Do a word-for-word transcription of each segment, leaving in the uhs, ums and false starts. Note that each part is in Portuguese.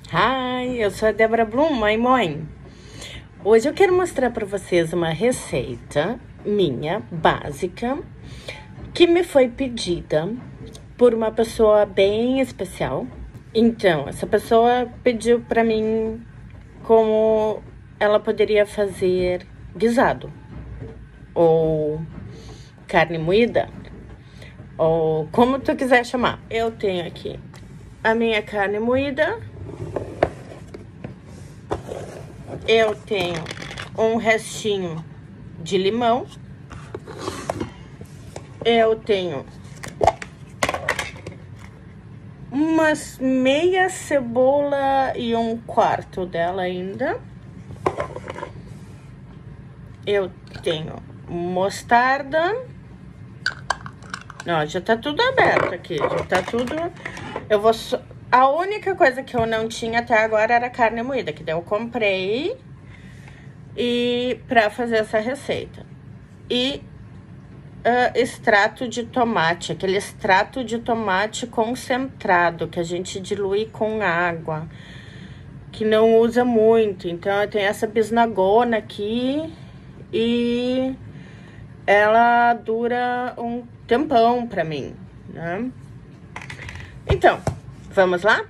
Hi, eu sou a Débora Blum, mãe mãe. Hoje eu quero mostrar para vocês uma receita minha, básica, que me foi pedida por uma pessoa bem especial. Então, essa pessoa pediu para mim como ela poderia fazer guisado, ou carne moída, ou como tu quiser chamar. Eu tenho aqui a minha carne moída. Eu tenho um restinho de limão. Eu tenho umas meia cebola e um quarto dela ainda. Eu tenho mostarda. Ó, já tá tudo aberto aqui, já tá tudo... Eu vou... So... A única coisa que eu não tinha até agora era carne moída, que daí eu comprei e pra fazer essa receita. E uh, extrato de tomate, aquele extrato de tomate concentrado, que a gente dilui com água, que não usa muito. Então, eu tenho essa bisnagona aqui e ela dura um tempão pra mim, né? Então... Vamos lá?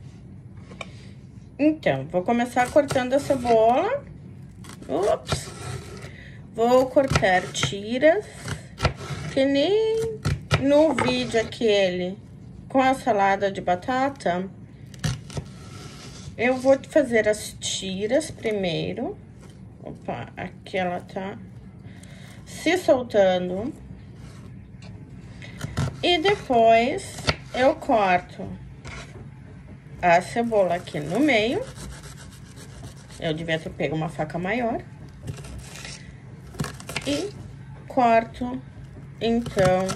Então, vou começar cortando a cebola. Ups. Vou cortar tiras, que nem no vídeo aquele com a salada de batata. Eu vou fazer as tiras primeiro. Opa, aqui ela tá se soltando. E depois eu corto a cebola aqui no meio. Eu devia ter pego uma faca maior. E corto, então,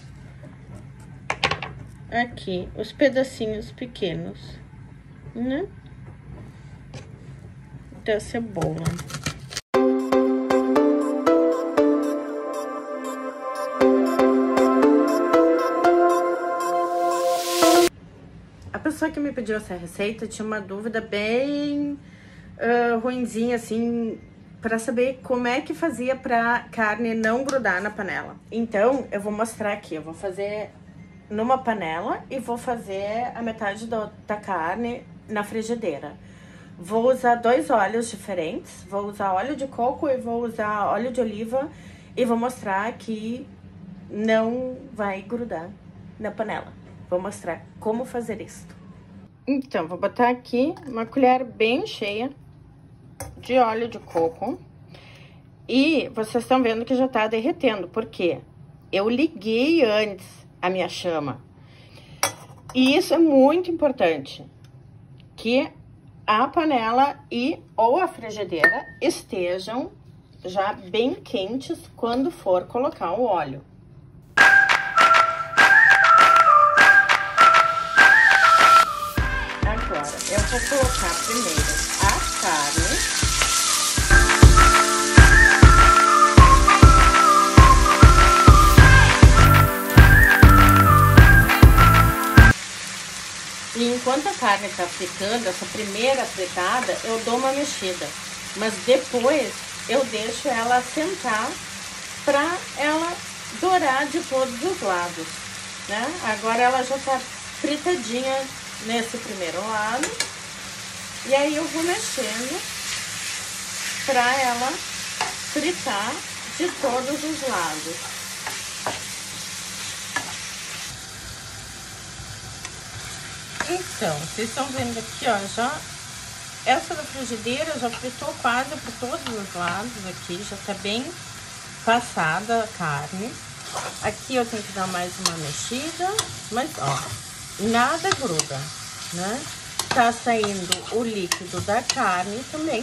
aqui os pedacinhos pequenos, né, da cebola. A pessoa que me pediu essa receita tinha uma dúvida bem uh, ruinzinha, assim, para saber como é que fazia pra carne não grudar na panela. Então, eu vou mostrar aqui, eu vou fazer numa panela e vou fazer a metade do, da carne na frigideira. Vou usar dois óleos diferentes, vou usar óleo de coco e vou usar óleo de oliva e vou mostrar que não vai grudar na panela. Vou mostrar como fazer isso. Então, vou botar aqui uma colher bem cheia de óleo de coco. E vocês estão vendo que já tá derretendo, porque eu liguei antes a minha chama. E isso é muito importante, que a panela e ou a frigideira estejam já bem quentes quando for colocar o óleo. Eu vou colocar primeiro a carne. E enquanto a carne tá fritando, essa primeira fritada, eu dou uma mexida. Mas depois eu deixo ela assentar pra ela dourar de todos os lados, né? Agora ela já tá fritadinha nesse primeiro lado, e aí eu vou mexendo pra ela fritar de todos os lados. Então, vocês estão vendo aqui, ó, já essa da frigideira já fritou quase por todos os lados aqui, já tá bem passada a carne. Aqui eu tenho que dar mais uma mexida, mas ó, nada gruda, né? Tá saindo o líquido da carne também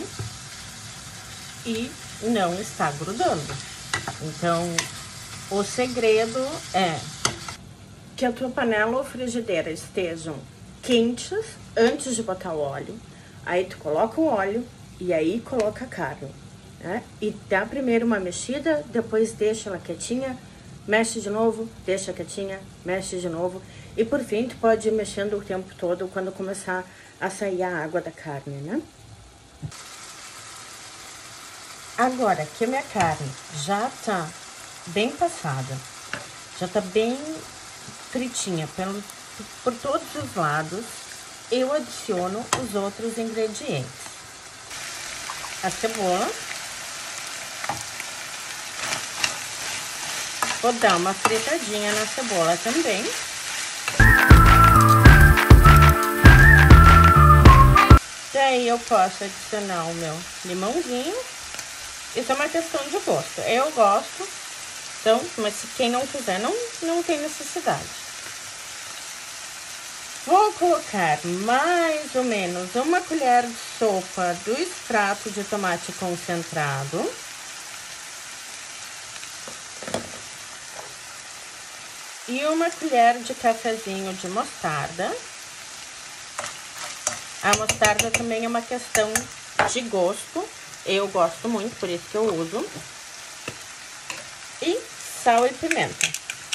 e não está grudando. Então, o segredo é que a tua panela ou frigideira estejam quentes antes de botar o óleo. Aí tu coloca o óleo e aí coloca a carne, né? E dá primeiro uma mexida, depois deixa ela quietinha, mexe de novo, deixa quietinha, mexe de novo. E por fim, tu pode ir mexendo o tempo todo quando começar a sair a água da carne, né? Agora que a minha carne já tá bem passada, já tá bem fritinha pelo, por todos os lados, eu adiciono os outros ingredientes. A cebola. Vou dar uma fritadinha na cebola também. Daí eu posso adicionar o meu limãozinho. Isso é uma questão de gosto. Eu gosto, então, mas se quem não quiser, não, não tem necessidade. Vou colocar mais ou menos uma colher de sopa do extrato de tomate concentrado. E uma colher de cafezinho de mostarda. A mostarda também é uma questão de gosto. Eu gosto muito, por isso que eu uso. E sal e pimenta.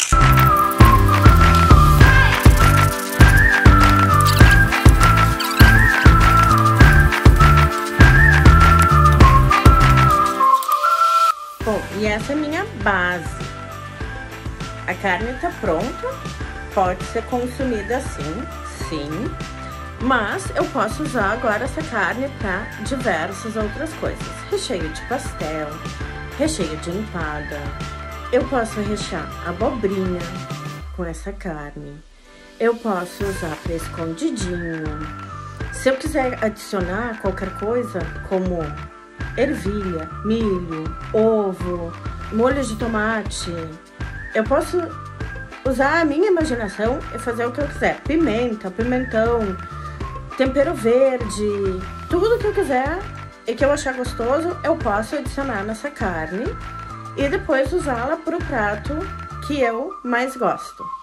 Bom, e essa é a minha base. A carne tá pronta, pode ser consumida assim, sim. Mas eu posso usar agora essa carne para diversas outras coisas. Recheio de pastel, recheio de empada. Eu posso rechear abobrinha com essa carne. Eu posso usar para escondidinho. Se eu quiser adicionar qualquer coisa, como ervilha, milho, ovo, molho de tomate, eu posso usar a minha imaginação e fazer o que eu quiser. Pimenta, pimentão, tempero verde, tudo que eu quiser e que eu achar gostoso, eu posso adicionar nessa carne e depois usá-la para o prato que eu mais gosto.